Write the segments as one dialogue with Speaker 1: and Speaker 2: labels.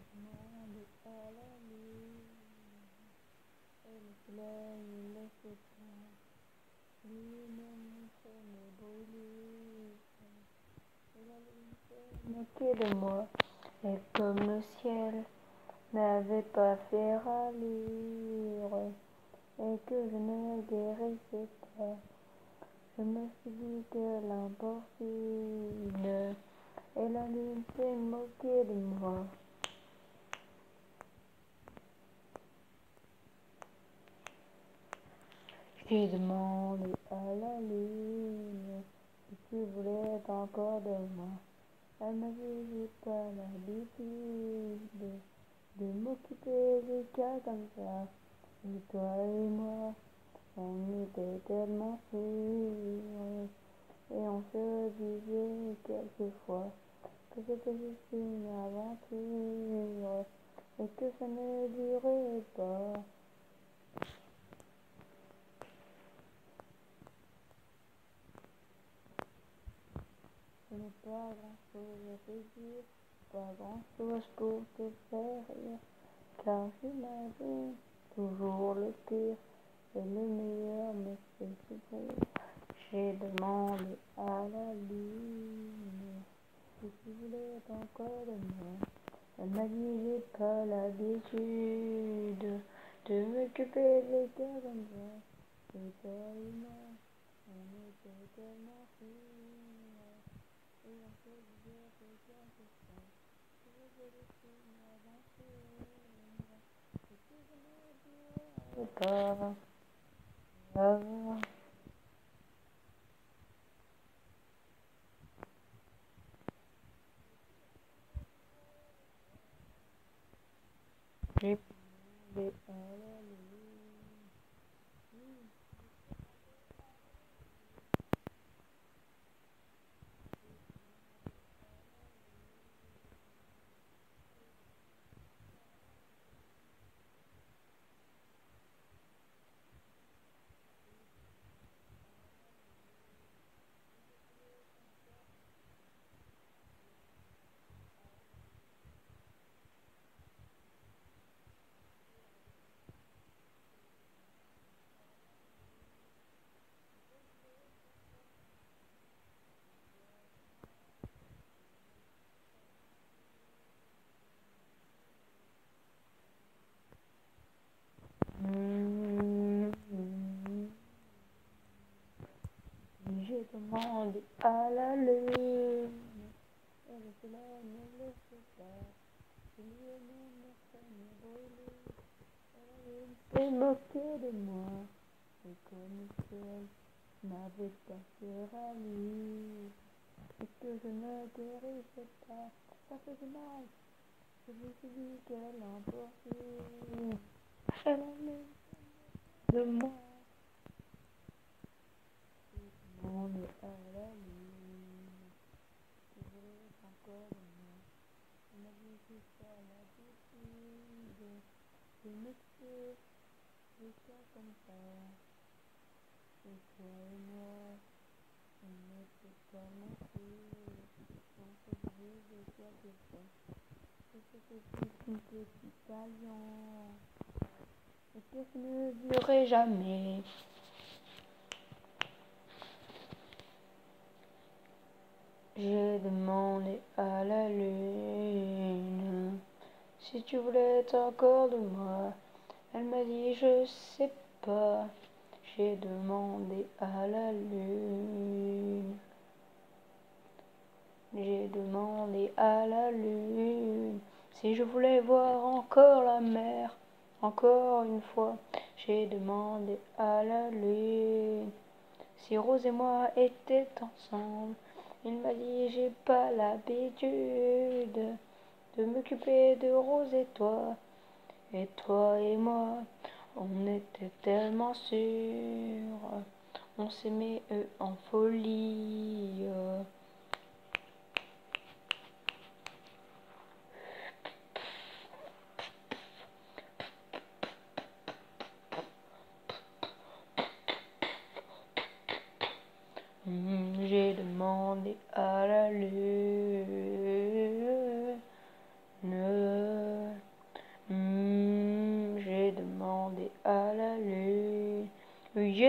Speaker 1: demandé à la lune, et le soleil ne laissait pas lui-même se me brûler, et la lune se moquait de moi, et comme le ciel n'avait pas fait râlir, et que je ne guérissais pas, je me suis dit que l'importune, et la lune s'est moquée de moi. J'ai demandé à la lune si tu voulais encore de moi. Elle m'a dit j'ai pas l'habitude de m'occuper des cas comme ça. Et toi et moi, on était tellement sûrs et on se disait quelquefois que c'était juste une aventure et que ça ne durait pas. Je n'ai pas grand-chose à te dire, pas grand-chose pour te faire rire, car j'imagine toujours le pire et le meilleur me fait souffrir. J'ai demandé à la lune si tu voulais encore de moi. Elle m'a dit j'ai pas l'habitude de m'occuper des gars comme ça. Et toi et moi, on était tellement sûrs. Et on se disait que quelque chose, que je laissais m'aventure, et que je ne dirais pas. J'ai demandé à la lune. J'ai demandé à la lune, et le soleil ne le sait pas, et lui-même ça me brûlait, et la lune s'est moquée de moi, et comme le ciel n'avait pas fait râler, et que je ne guérissais pas, ça faisait mal, je me suis dit qu'elle emportait, elle allait de moi. J'ai demandé à la lune, tu voulais encore de moi. Elle m'a dit que ça l'habitude de m'occuper des cas comme ça. Et toi et moi, on était tellement sûrs, on se disait quelquefois que c'était juste une petite alliance et que ça ne durait jamais. J'ai demandé à la lune si tu voulais être encore de moi. Elle m'a dit je sais pas. J'ai demandé à la lune. J'ai demandé à la lune si je voulais voir encore la mer. Encore une fois, j'ai demandé à la lune si Rose et moi étaient ensemble. Il m'a dit j'ai pas l'habitude de m'occuper de Rose et toi. Et toi et moi, on était tellement sûrs. On s'aimait en folie. J'ai demandé à la lune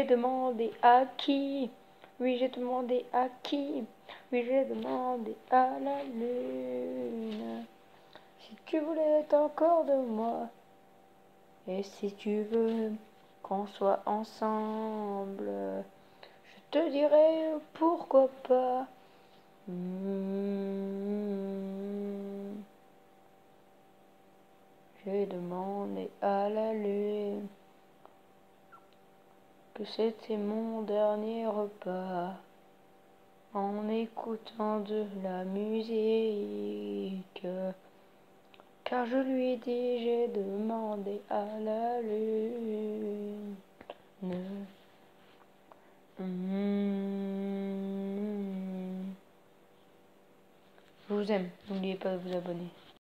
Speaker 1: J'ai demandé à qui? Oui, j'ai demandé à qui? Oui, j'ai demandé à la lune. Si tu voulais être encore de moi, et si tu veux qu'on soit ensemble, je te dirai pourquoi pas. J'ai demandé à la lune que c'était mon dernier repas en écoutant de la musique. Car je lui ai dit, j'ai demandé à la lune. Je vous aime, n'oubliez pas de vous abonner.